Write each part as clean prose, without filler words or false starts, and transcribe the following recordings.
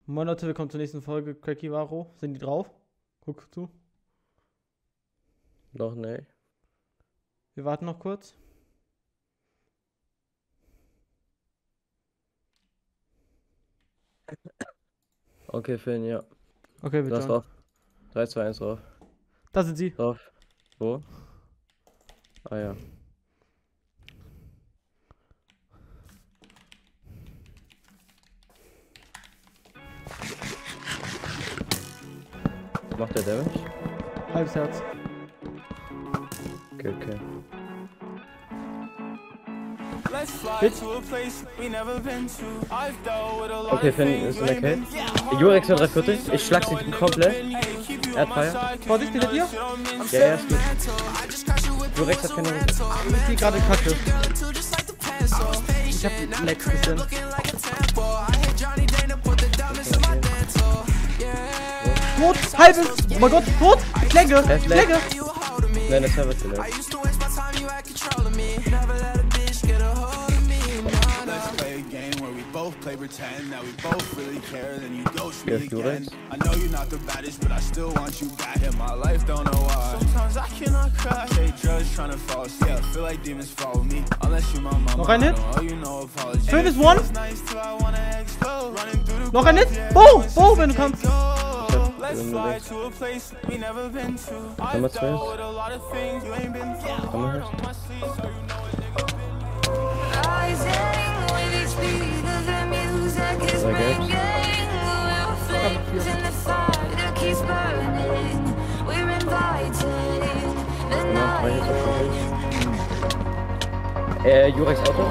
Moin Leute, willkommen zur nächsten Folge Cracky Varo. Sind die drauf? Guck zu. Noch nicht. Wir warten noch kurz. Okay, Finn, ja. Okay, Du wir hast schauen. drauf. 3, 2, 1 drauf. Da sind sie. Drauf. Wo? Ah ja. Macht der Damage? Halbes Herz. Okay, okay. Okay, Finn ist in der Cave. Jurex hat 3 Viertel. Ich schlag sie komplett. Er hat Fire. Vorsicht, hinter dir. Ja, er ist gut. Jurex hat keine Rüstung. Ich gehe gerade Kacke. Ich hab Lex bisschen. Tot! Halbes! Oh mein Gott, tot! Schläge! Er ist Schläge! Nein, das wird gelegt. Hier ist Jurex. Noch ein Hit. Schönes One. Noch ein Hit. Bo! Bo, wenn du kannst. Nummer 2 ist. Komm mal her. Zwei Gelbs. Genau, 3 Hits auf den Hits. Jurex Auto.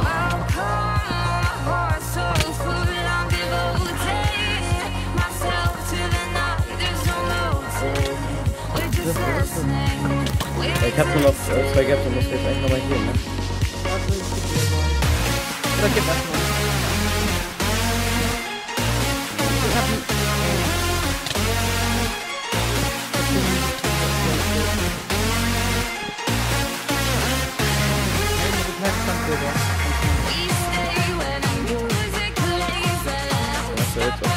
Ich hab nur noch 2 Gaps und muss jetzt eigentlich nochmal hier, ne? Oder gib erstmal. Ich hab Was soll jetzt okay?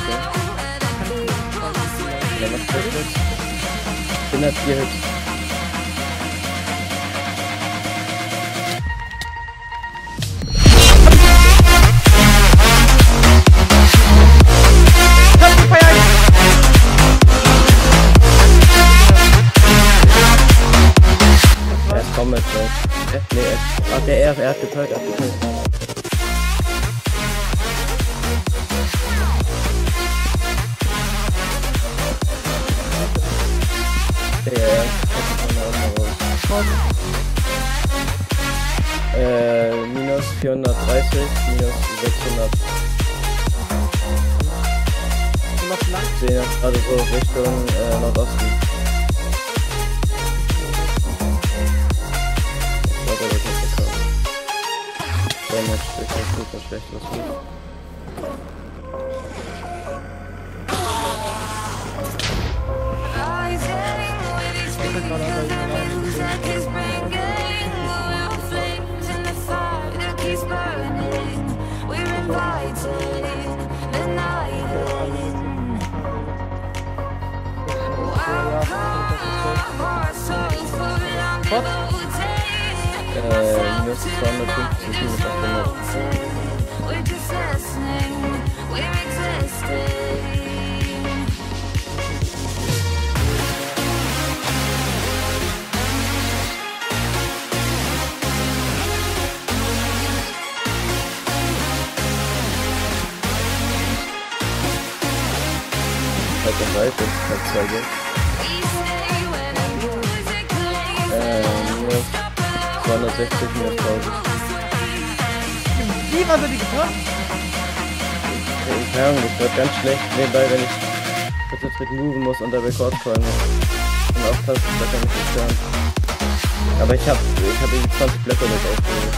Ja, was soll jetzt? Ich bin halt 4 Hits. Er ist Combat, nee, er hat gepölt, minus 430, minus 600. noch lang. Ich sehe gerade so Richtung Nordosten. Ich glaube, er wird nicht bekommen. Damage, ich weiß gut, was schlecht was gut. Minus 250, minus 800. Halt den Seite, halt 2 Geld. Minus 260, minus 1000. Wie war so die Geburt? Keine Ahnung, das wird ganz schlecht nebenbei, wenn ich kurz Trick moven muss und dabei Chord fallen muss. Und aufpassen, dass er mich nicht stören. Aber ich hab irgendwie 20 Blöcke nicht aufgehoben.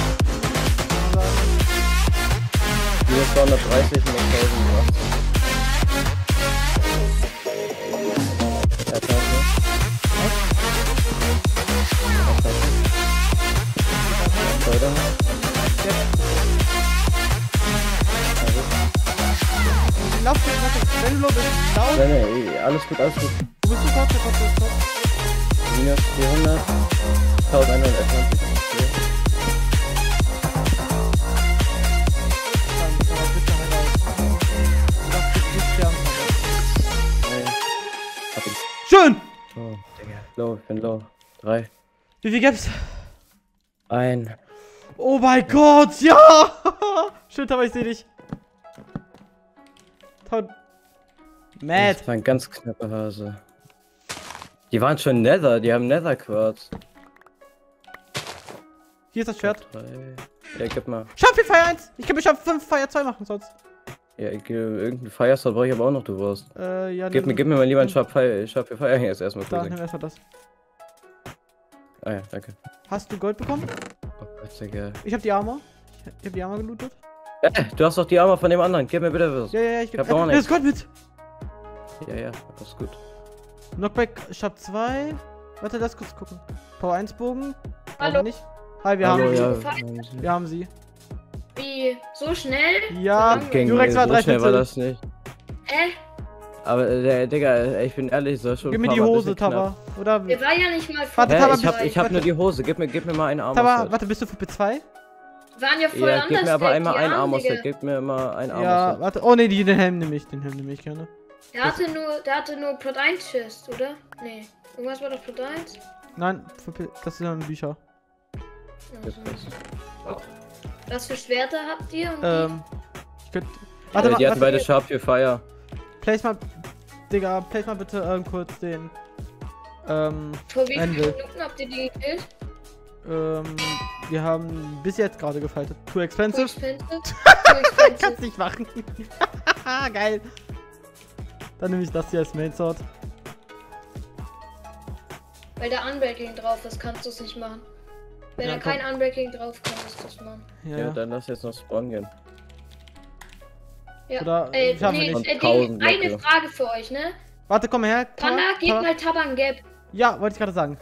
Minus 230, minus 1080. Lauf jetzt, warte. Wenn du low bist, down. Nein, alles gut, alles gut. Du bist sofort, sofort. Minus 400, 1120. Schön! Oh, Digga. Low, ich bin low. 3. Wie viel gibt's? 1. Oh mein Gott, ja! Schön, aber ich seh dich. Matt. Das war ein ganz knapper Hase. Die waren schon Nether, die haben Nether Quartz. Hier ist das Schwert. 3. Ja, gib mal. Sharpie Fire 1! Ich kann mir Sharpie 5 Fire 2 machen sonst. Ja, irgendeinen Firesword brauche ich aber auch noch, du wirst. Ja, Gib mir mal lieber einen Sharpie Fire jetzt erstmal Da, kurz. nimm erstmal das. Ah ja, danke. Hast du Gold bekommen? Oh Gott, sehr geil. Ich hab die Armor. Ich hab die Armor gelootet. Du hast doch die Arme von dem anderen. Gib mir bitte was. Ja, ich hab auch das nichts. Gold mit. Ja, alles gut. Knockback, Sharp 2. Warte, lass kurz gucken. Power 1 Bogen. Hallo. Nicht. Hi, wir Hallo, haben ja. sie. Wir haben sie. Wie? So schnell? Ja, Ging Jurex war so 3 schnell war Pixel. das nicht. Äh? Aber Digga, ich bin ehrlich, so schon. Gib mir ein die paar Mal ein Hose, bisschen knapp. Taba. Oder? Wir waren ja nicht mal Warte, Hä, Taba, ich hab nur die Hose. Gib mir mal einen Armor. Taba, warte, bist du für P2? Wir waren ja voll Ja, anders. gib mir aber einmal die einen Arme, Armor. Digga. Gib mir mal einen Armor. Ja, warte. Oh ne, den Helm nehme ich. Den Helm nehme ich gerne. Der hatte nur Plot 1 Chest, oder? Nee. Irgendwas war doch Plot 1? Nein, das sind dann Bücher. Was für Schwerter habt ihr? Und Ich könnte. Warte mal, Die hatten beide warte, Sharp für Fire. place mal. Digga, place mal bitte kurz den. vor wie vielen Anvil. Minuten habt ihr die gekillt? Wir haben bis jetzt gerade gefaltet. Too Too expensive? expensive? Too expensive. Kannst nicht machen. Geil. Dann nehme ich das hier als Main Sword. Weil da Unbreaking drauf ist, kannst du es nicht machen. Wenn Ja, da kein Unbreaking drauf kann, kannst du es machen. Ja, dann lass jetzt noch spawnen gehen. Ja. Oder schaffen wir nicht. Und 1000 eine Blöcke. Frage für euch, ne? Warte, komm mal her. Panda, gib mal Taban Gap. Ja, wollte ich gerade sagen.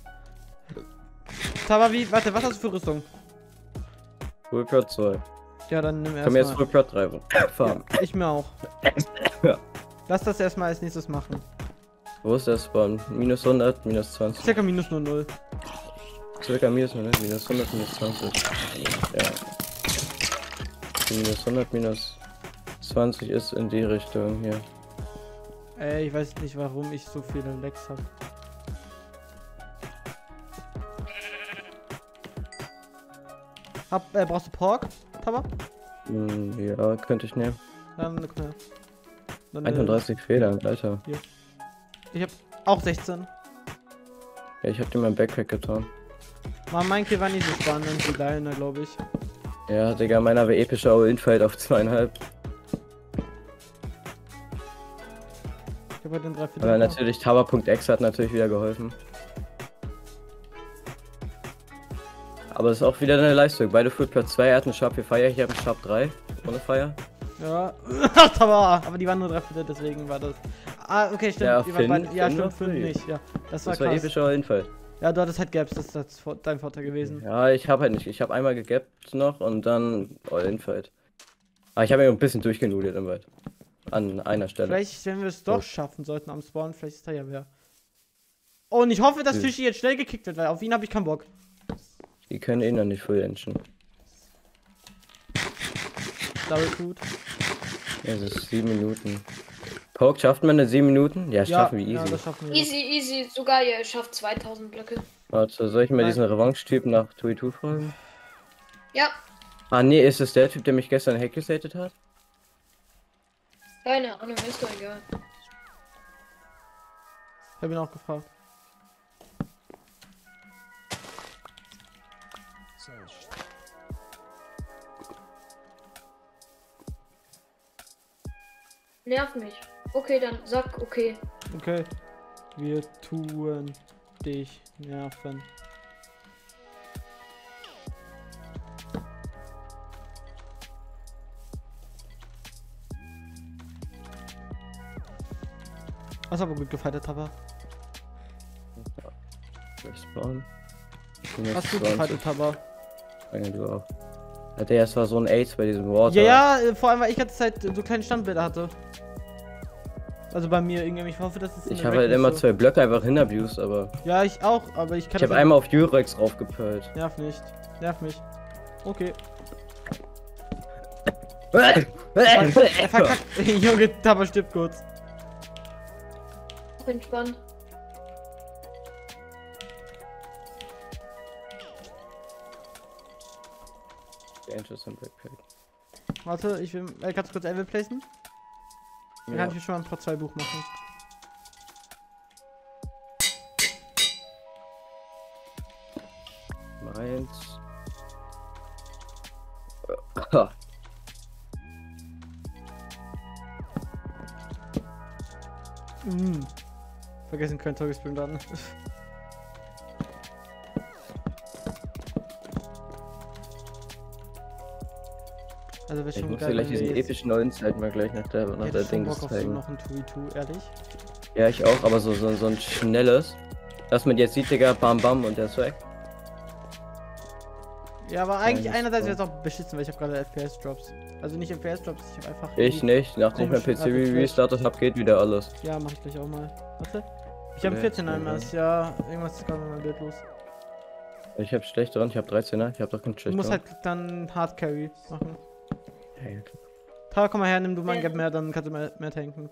Taba, warte, was hast du für Rüstung? Full Prot 2. Ja, dann nimm Komm jetzt erstmal. Full Prot 3 fahren. Ja, ich mir auch. Ja. Lass das erstmal als nächstes machen. Wo ist der Spawn? Minus 100, minus 20. Circa minus 00. Circa minus 100, minus 100, minus 20. Ja. Minus 100, minus 20 ist in die Richtung hier. Ich weiß nicht, warum ich so viele Lecks habe. Brauchst du Pork, Taba? Ja, könnte ich nehmen. Dann, guck mal. Dann, 31 Federn, Alter. Ich hab auch 16. Ja, ich hab dir mein Backpack getan. Mein Kill war nicht so spannend wie deiner, glaube ich. Ja, Digga, meiner war epischer All-In-Fight auf 2,5. Ich habe den 3 Aber natürlich, Taba.exe hat natürlich wieder geholfen. Aber es ist auch wieder eine Leistung. Beide Full Plot 2, er hat einen Sharp 4 Fire, ich habe einen Sharp 3 ohne Fire. Ja, aber die waren nur 3 Viertel, deswegen war das. Ah, okay, stimmt. Ja, Die waren beide, ja, Finn stimmt, noch 5 früh. nicht. Ja, das war Das war krass. epischer All-In-Fight. Ja, du hattest halt Gaps, das ist dein Vorteil gewesen. Ja, ich habe halt nicht. Ich habe einmal gegappt noch und dann All-In-Fight. Aber ich habe ja ein bisschen durchgenudelt im Wald. An einer Stelle. Vielleicht, wenn wir es doch schaffen sollten am Spawn, vielleicht ist da ja wer. Oh, und ich hoffe, dass Fischi jetzt schnell gekickt wird, weil auf ihn habe ich keinen Bock. Die können eh noch nicht Full Engine. Double gut. Ja, es ist 7 Minuten. Poke, schafft man eine 7 Minuten? Ja, schaffen wir easy. Ja, das schaffen wir. Easy, sogar ihr schafft 2000 Blöcke. Warte, soll ich mal Nein. diesen Revanche-Typ nach 2 fragen? Ja, Ah, nee, ist es der Typ, der mich gestern hackgesatet hat? keine Ahnung, ist doch egal. Ich habe ihn auch gefragt. Nerv mich. Okay, dann sag okay. Okay. Wir tun dich nerven. Hast aber gut gefightet, aber. Respawn. Hast du gefightet, aber. Ja, du auch. Alter, es war so ein Ace bei diesem Ward. Ja, vor allem, weil ich ganze Zeit so kleine Standbilder hatte. Also bei mir irgendwie. Ich hoffe, dass es Ich habe halt immer so. 2 Blöcke einfach hinabused, aber. Ja, ich auch, aber ich kann. Ich habe einmal auf Durex raufgepölt. Nerv nicht. Nerv mich. Okay. Er verkackt. Junge, Tabber stirbt kurz. Entspannt. Angels und Backpack. Warte, ich will. Kannst du kurz Level placen? Dann kann ich mir schon mal ein Pro 2 Buch machen. Meins. Vergessen kein Tagesspiel dann. Also wäre Ich schon muss dir geil. gleich wenn wir diesen jetzt- epischen neuen Zeit mal gleich nach der hätte ich schon Dings Bock auf so zeigen. noch ein 2v2, ehrlich. Ja, ich auch, aber so ein schnelles. Dass man jetzt sieht, Digga, bam bam und der ist weg. Ja, aber eigentlich das einerseits ist wäre es auch beschissen, weil ich habe gerade FPS-Drops. Also nicht FPS-Drops, ich habe einfach... Ich nicht. Nachdem ich mein Komisch, PC also vielleicht- restartet hab, geht wieder alles. Ja, mach ich gleich auch mal. Warte. Ich habe Nee, 14 das einmal, ja, irgendwas ist gerade mit meinem Bild los. Ich hab schlechteren, ich hab 13er, ich hab doch keinen Du schlechteren. musst halt dann Hard Carry machen. Hey. Tara, komm mal her, nimm du mein Gap mehr, dann kannst du mehr tanken.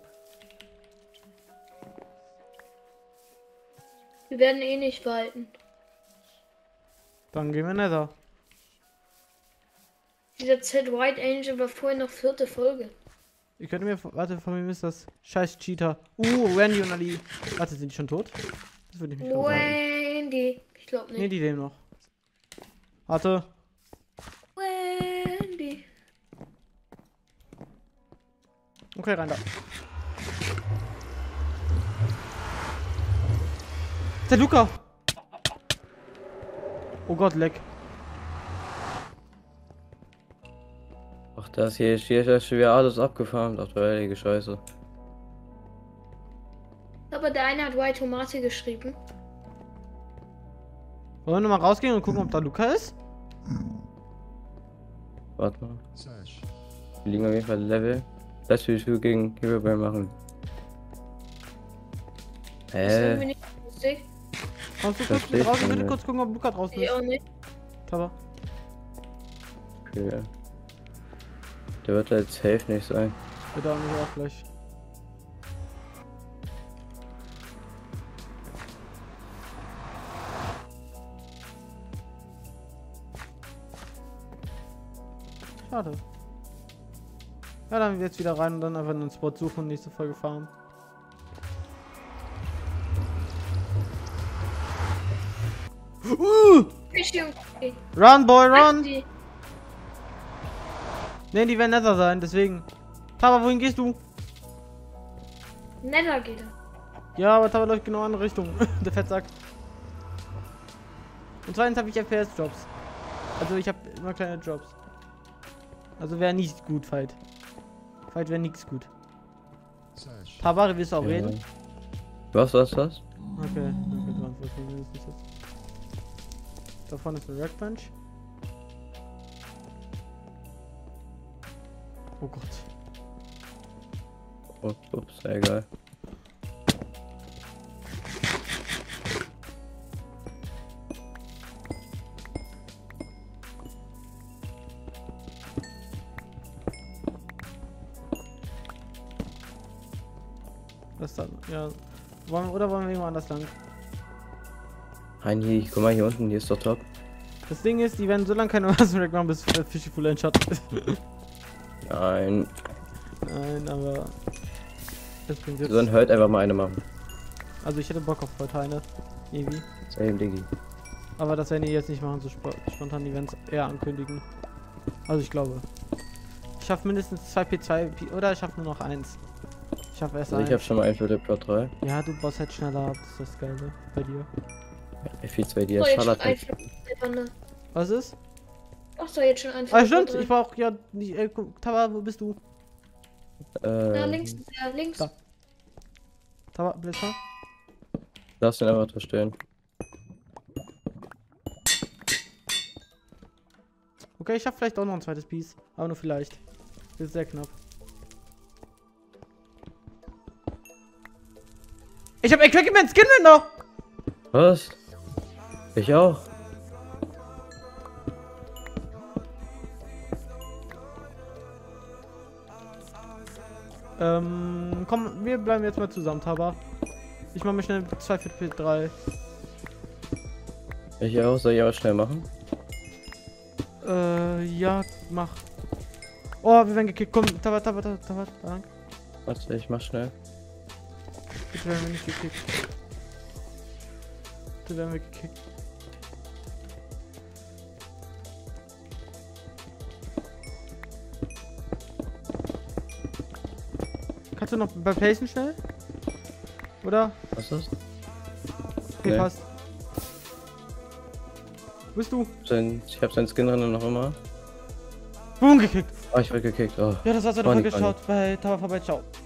Wir werden eh nicht fighten. Dann gehen wir nether. Dieser Z White Angel war vorhin noch 4. Folge. Ich könnte mir... Warte, von wem ist das? Scheiß Cheater. Randy und Ali. Warte, sind die schon tot? Das würde ich mich fragen. Wendy. Ich glaube Nee, nicht. die leben noch. Warte. Wendy. Okay, rein da. Der Luca! Oh Gott, leck. Ach, das hier ist schon wieder alles abgefahren. Ach, du heilige Scheiße. Aber der eine hat White Tomate geschrieben. Wollen wir nochmal rausgehen und gucken, ob da Luca ist? Warte mal. Wir liegen auf jeden Fall Level. Das will ich für gegen Herobrine machen. Das ist irgendwie Hä? nicht lustig. Kannst du kurz Verstehe mit ich draußen bitte nicht. kurz gucken, ob Luca draußen Ich ist? auch nicht. Aber Okay. Der wird halt safe nicht sein. bitte auch nicht auch gleich. Schade. Ja, dann jetzt wieder rein und dann einfach einen Spot suchen und nächste Folge fahren. Fischi und Cookie. Run, boy, run! Die. Ne, die werden netter sein, deswegen. Taba, wohin gehst du? Nether geht er. Ja, aber Taba läuft genau in andere Richtung. Der Fettsack. Und zweitens habe ich FPS-Jobs. Also ich habe immer kleine Jobs. Also wäre nicht gut, Fight. Fight wäre nichts gut. Taba, willst du auch reden? Was? Okay, du antwortest mindestens jetzt. Da vorne ist eine Rackbench. Oh Gott. Oh, ups, egal. Das dann, ja. Oder wollen wir irgendwo anders lang? Heini, guck mal hier unten, hier ist doch top. Das Ding ist, die werden so lange keine Rack machen, bis Fishy Full Endshot ist. Nein. Nein, aber. Das bringt Wir sollen jetzt. heute einfach mal eine machen. Also ich hätte Bock auf heute eine. Irgendwie. Same Diggi. Aber das werden die jetzt nicht machen, so spontan Events eher ankündigen. Also ich glaube. Ich schaffe mindestens 2 P2 oder ich schaffe nur noch 1. Ich schaffe erst Also ich hab 1. schon mal einen für Plot 3. Ja, du baust halt schneller ab, das ist das Geile bei dir. F2 dir So, jetzt schon schallert ein nicht. Was ist? Ach so, jetzt schon ein Ah, stimmt, ich brauch ja nicht. Taba, wo bist du? Da links, ja, links. Da. Taba, Blitzer? Lass den einfach da stehen. Okay, ich schaff vielleicht auch noch ein zweites Piece. Aber nur vielleicht. Das ist sehr knapp. Ich hab Equipment Skin Render. Was? Ich auch. Komm, wir bleiben jetzt mal zusammen, Taba. Ich mach mir schnell 2 für P3. Ich auch, soll ich auch schnell machen? Ja, mach. Oh, wir werden gekickt. Komm, Taba, danke. Warte, ich mach schnell. Bitte werden wir nicht gekickt. Bitte werden wir gekickt. Kannst du noch bei Placen schnell? Oder? Was ist das? Okay, Nee. passt. Wo bist du? Ich hab seinen Skin drin noch immer. Boom, gekickt. Ah, ich werd gekickt. Oh. Ja, das war's, War Folge. nicht Schaut bei Tower vorbei. Ciao.